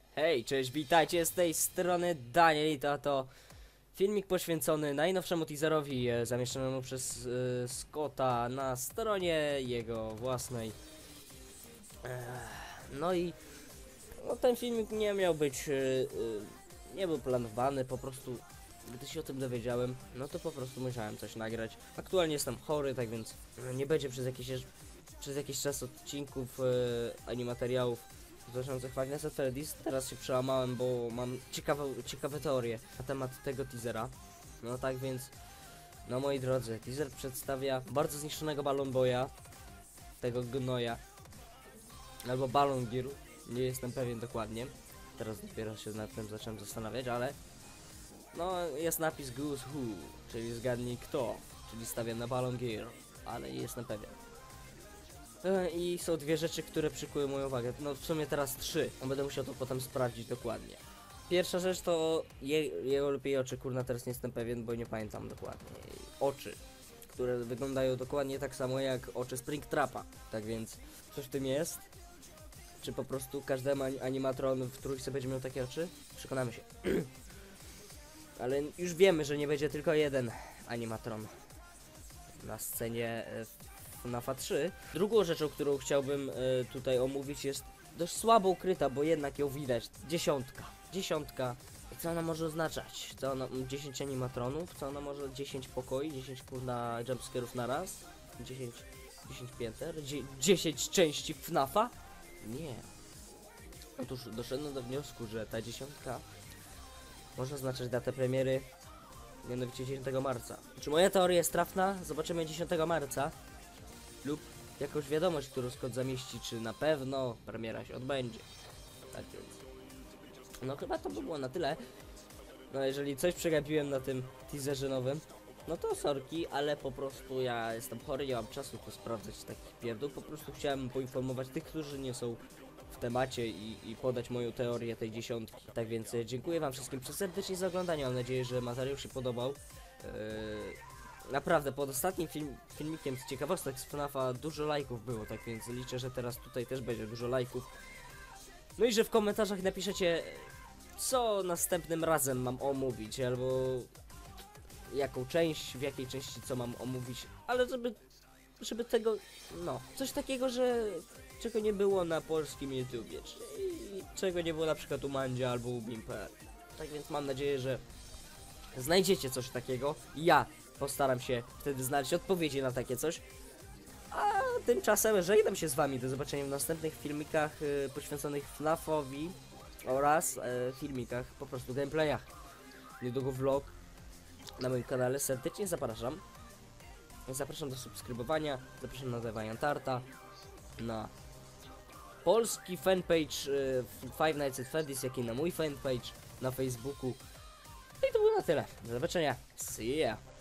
Hej, cześć, witajcie, z tej strony Daniel i to filmik poświęcony najnowszemu teaserowi zamieszczonemu przez Scotta na stronie jego własnej. No i ten filmik nie miał być, nie był planowany, po prostu gdy się o tym dowiedziałem, no to po prostu musiałem coś nagrać. Aktualnie jestem chory, tak więc nie będzie przez jakiś czas odcinków ani materiałów dotyczących Five Nights at Freddy's. Teraz się przełamałem, bo mam ciekawe teorie na temat tego teasera. No tak więc, no moi drodzy, teaser przedstawia bardzo zniszczonego Balloon Boya, tego gnoja, albo Balloon Girl, nie jestem pewien dokładnie. Teraz dopiero się nad tym zacząłem zastanawiać, ale no jest napis Guess Who, czyli zgadnij kto, czyli stawiam na Balloon Girl, ale nie jestem pewien. I są dwie rzeczy, które przykuły moją uwagę. No w sumie teraz trzy. Będę musiał to potem sprawdzić dokładnie. Pierwsza rzecz to jego lepiej oczy, kurna, teraz nie jestem pewien, bo nie pamiętam dokładnie. Oczy, które wyglądają dokładnie tak samo jak oczy Springtrapa. Tak więc coś w tym jest. Czy po prostu każdemu animatron w trójce będzie miał takie oczy? Przekonamy się. Ale już wiemy, że nie będzie tylko jeden animatron na scenie FNAF 3. Drugą rzeczą, którą chciałbym tutaj omówić, jest dość słabo ukryta, bo jednak ją widać. Dziesiątka. I co ona może oznaczać? 10 animatronów? Co ona może? 10 pokoi? 10 kurna jumpscarów na raz? 10 pięter? 10 części FNAFa? Nie. Otóż doszedłem do wniosku, że ta dziesiątka może oznaczać datę premiery, mianowicie 10 marca. Czy moja teoria jest trafna? Zobaczymy 10 marca. Lub jakąś wiadomość, którą Scott zamieści, czy na pewno premiera się odbędzie. Tak więc. No chyba to by było na tyle. No jeżeli coś przegapiłem na tym teaserze nowym, no to sorki, ale po prostu ja jestem chory, nie mam czasu tu sprawdzać takich pierdół. Po prostu chciałem poinformować tych, którzy nie są w temacie i podać moją teorię tej dziesiątki. Tak więc dziękuję wam wszystkim serdecznie za oglądanie. Mam nadzieję, że materiał się podobał. Naprawdę, pod ostatnim filmikiem z ciekawostek z FNAF-a dużo lajków było, tak więc liczę, że teraz tutaj też będzie dużo lajków. No i że w komentarzach napiszecie, co następnym razem mam omówić, albo jaką część, w jakiej części co mam omówić, ale żeby tego, no, coś takiego, czego nie było na polskim YouTubie, czyli czego nie było na przykład u Mandzia albo u Bimper. Tak więc mam nadzieję, że znajdziecie coś takiego i ja postaram się wtedy znaleźć odpowiedzi na takie coś. A tymczasem żegnam się z wami. Do zobaczenia w następnych filmikach poświęconych FNAF-owi oraz filmikach, po prostu gameplayach. Niedługo vlog na moim kanale. Serdecznie zapraszam. Zapraszam do subskrybowania. Zapraszam na DeviantArta, na polski fanpage Five Nights at Freddy's, jak i na mój fanpage na Facebooku. No i to było na tyle. Do zobaczenia. See ya.